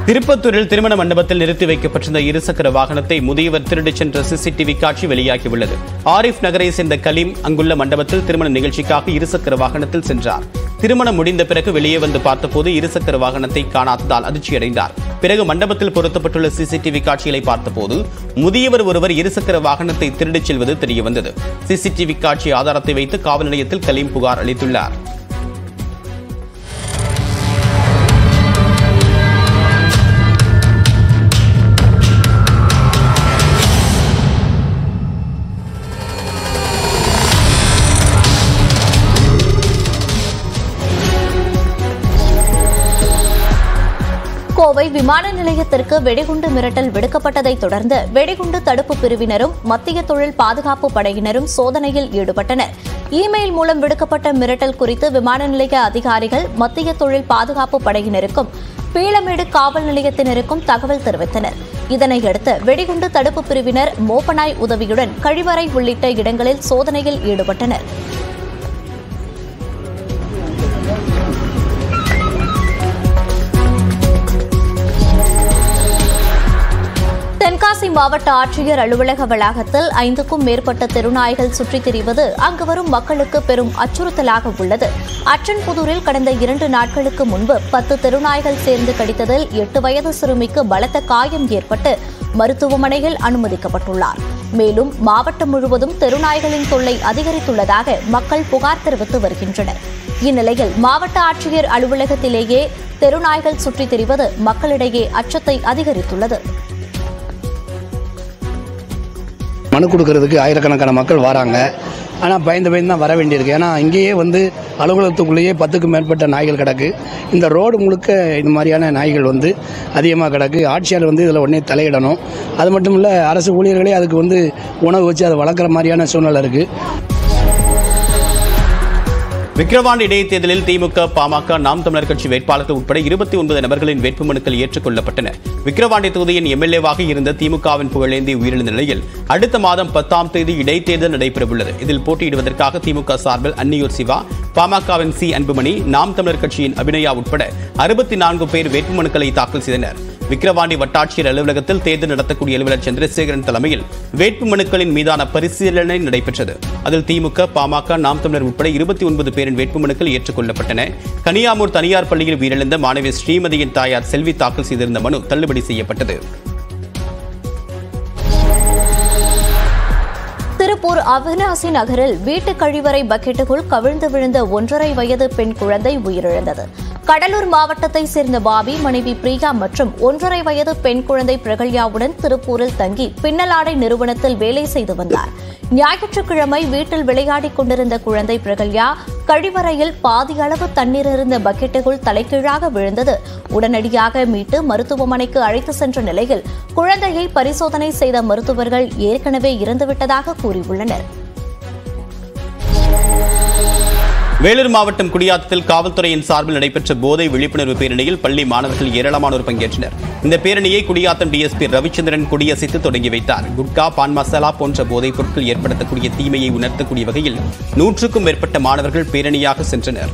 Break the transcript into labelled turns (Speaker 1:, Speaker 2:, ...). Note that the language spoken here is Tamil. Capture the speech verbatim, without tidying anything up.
Speaker 1: திருப்பத்தூரில் திருமண மண்டபத்தில் நிறுத்தி வைக்கப்பட்டிருந்த இருசக்கர வாகனத்தை முதியவர் திருடிச் சென்ற சிசிடிவி காட்சி வெளியாகியுள்ளது. ஆரிஃப் நகரை சேர்ந்த கலீம் அங்குள்ள மண்டபத்தில் திருமண நிகழ்ச்சிக்காக இருசக்கர வாகனத்தில் சென்றார். திருமணம் முடிந்த பிறகு வெளியே வந்து பார்த்தபோது இருசக்கர வாகனத்தை காணாததால் அதிர்ச்சியடைந்தார். பிறகு மண்டபத்தில் பொருத்தப்பட்டுள்ள சிசிடிவி காட்சிகளை பார்த்தபோது முதியவர் ஒருவர் இருசக்கர வாகனத்தை திருடிச் செல்வது தெரியவந்தது. சிசிடிவி காட்சி ஆதாரத்தை வைத்து காவல் நிலையத்தில் கலீம் புகார் அளித்துள்ளார்.
Speaker 2: கோவை விமான நிலையத்திற்கு வெடிகுண்டு மிரட்டல் விடுக்கப்பட்டதை தொடர்ந்து வெடிகுண்டு தடுப்பு பிரிவினரும் மத்திய தொழில் பாதுகாப்பு படையினரும் சோதனையில் ஈடுபட்டனர். இமெயில் மூலம் விடுக்கப்பட்ட மிரட்டல் குறித்து விமான நிலைய அதிகாரிகள் மத்திய தொழில் பாதுகாப்பு படையினருக்கும் பீளமேடு காவல் நிலையத்தினருக்கும் தகவல் தெரிவித்தனர். இதனையடுத்து வெடிகுண்டு தடுப்பு பிரிவினர் மோப்பனாய் உதவியுடன் கழிவறை உள்ளிட்ட இடங்களில் சோதனையில் ஈடுபட்டனர். தென்காசி மாவட்ட ஆட்சியர் அலுவலக வளாகத்தில் ஐந்துக்கும் மேற்பட்ட தெருநாய்கள் சுற்றித் திரிவது அங்கு வரும் மக்களுக்கு பெரும் அச்சுறுத்தலாக உள்ளது. அச்சன்புதூரில் கடந்த இரண்டு நாட்களுக்கு முன்பு பத்து தெருநாய்கள் சேர்ந்து கடித்ததில் எட்டு வயது சிறுமிக்கு பலத்த காயம் ஏற்பட்டு மருத்துவமனையில் அனுமதிக்கப்பட்டுள்ளார். மேலும் மாவட்டம் முழுவதும் தெருநாய்களின் தொல்லை அதிகரித்துள்ளதாக மக்கள் புகார் தெரிவித்து வருகின்றனர். இந்நிலையில் மாவட்ட ஆட்சியர் அலுவலகத்திலேயே தெருநாய்கள் சுற்றித் திரிவது மக்களிடையே அச்சத்தை அதிகரித்துள்ளது.
Speaker 3: மனு கொடுக்கறதுக்கு ஆயிரக்கணக்கான மக்கள் வராங்க. ஆனால் பயந்து பயந்து தான் வர வேண்டியிருக்கு. ஏன்னா இங்கேயே வந்து அலுவலகத்துக்குள்ளேயே பத்துக்கும் மேற்பட்ட நாய்கள் கிடக்கு. இந்த ரோடு முழுக்க இந்த மாதிரியான நாய்கள் வந்து அதிகமாக கிடக்கு. ஆட்சியாளர் வந்து இதில் உடனே தலையிடணும். அது மட்டும் இல்லை, அரசு ஊழியர்களே அதுக்கு வந்து உணவு வச்சு அதை வளர்க்குற மாதிரியான சூழ்நிலை இருக்குது.
Speaker 1: விக்கிரவாண்டி இடைத்தேர்தலில் திமுக, பாமக, நாம் தமிழர் கட்சி வேட்பாளர்கள் உட்பட இருபத்தி ஒன்பது நபர்களின் வேட்புமனுக்கள் ஏற்றுக்கொள்ளப்பட்டன. விக்கிரவாண்டி தொகுதியின் எம்எல்ஏவாக இருந்த திமுகவின் புகழேந்தி உயிரிழந்த நிலையில் அடுத்த மாதம் பத்தாம் தேதி இடைத்தேர்தல் நடைபெறவுள்ளது. இதில் போட்டியிடுவதற்காக திமுக சார்பில் அன்னியூர் சிவா, பாமகவின் சி அன்புமணி, நாம் தமிழர் கட்சியின் அபிநயா உட்பட அறுபத்தி நான்கு பேர் வேட்புமனுக்களை தாக்கல் செய்தனர். விக்கிரவாண்டி வட்டாட்சியர் அலுவலகத்தில் தேர்தல் நடத்தக்கூடிய அலுவலர் சந்திரசேகரன் தலைமையில் வேட்புமனுக்களின் மீதான பரிசீலனை நடைபெற்றது. அதில் திமுக, பாமக, நாம் தமிழர் உட்பட இருபத்தி ஒன்பது பேரின் வேட்புமனுக்கள் ஏற்றுக்கொள்ளப்பட்டன. கனியாமூர் தனியார் பள்ளியில் உயிரிழந்த மாணவி ஸ்ரீமதியின் தாயார் செல்வி தாக்கல் செய்திருந்த மனு தள்ளுபடி செய்யப்பட்டது.
Speaker 2: திருப்பூர் அவினாசி நகரில் வீட்டு கழிவறை பக்கெட்டுக்குள் கவிழ்ந்து விழுந்த ஒன்றரை வயது பெண் குழந்தை உயிரிழந்தது. கடலூர் மாவட்டத்தை சேர்ந்த பாபி, மனைவி பிரியா மற்றும் ஒன்றரை வயது பெண் குழந்தை பிரகல்யாவுடன் திருப்பூரில் தங்கி பின்னலாடை நிறுவனத்தில் வேலை செய்து வந்தார். ஞாயிற்றுக்கிழமை வீட்டில் விளையாடிக் கொண்டிருந்த குழந்தை பிரகல்யா கழிவறையில் பாதி அளவு தண்ணீர் இருந்த பக்கெட்டுக்குள் தலைகீழாக விழுந்தது. உடனடியாக மீட்டு மருத்துவமனைக்கு அழைத்து சென்ற நிலையில் குழந்தையை பரிசோதனை செய்த மருத்துவர்கள் ஏற்கனவே இறந்துவிட்டதாக கூறியுள்ளனர்.
Speaker 1: வேலூர் மாவட்டம் குடியாத்தத்தில் காவல்துறையின் சார்பில் நடைபெற்ற போதை விழிப்புணர்வு பேரணியில் பள்ளி மாணவர்கள் ஏராளமானோர் பங்கேற்றனர். இந்த பேரணியை குடியாத்தம் டிஎஸ்பி ரவிச்சந்திரன் கொடியசைத்து தொடங்கி வைத்தார். குட்கா, பான் மசாலா போன்ற போதைப் பொருட்கள் ஏற்படுத்தக்கூடிய தீமையை உணர்த்தக்கூடிய வகையில் நூற்றுக்கும் மேற்பட்ட மாணவர்கள் பேரணியாக சென்றனர்.